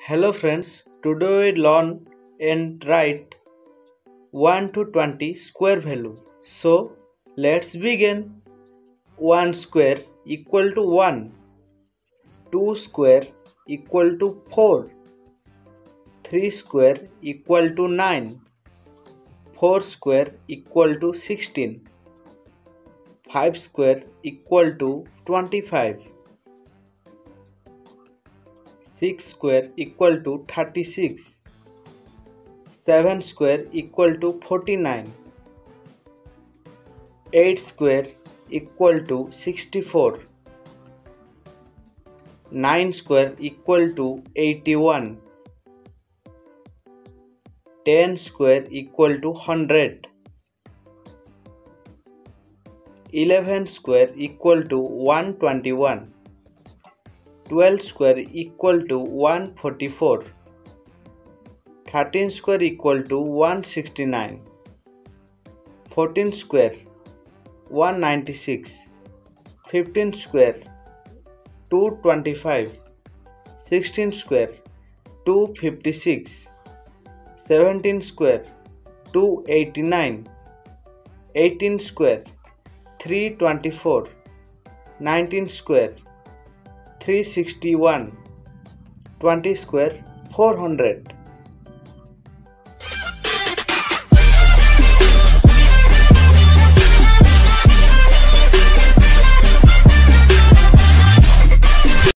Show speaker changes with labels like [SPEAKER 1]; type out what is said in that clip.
[SPEAKER 1] Hello friends, today we learn and write 1 to 20 square value. So let's begin. 1 square equal to 1, 2 square equal to 4, 3 square equal to 9, 4 square equal to 16, 5 square equal to 25, 6 square equal to 36, 7 square equal to 49, 8 square equal to 64, 9 square equal to 81, 10 square equal to 100, 11 square equal to 121, 12 square equal to 144, 13 square equal to 169, 14 square 196, 15 square 225, 16 square 256, 17 square 289, 18 square 324, 19 square 361, 20 square 400.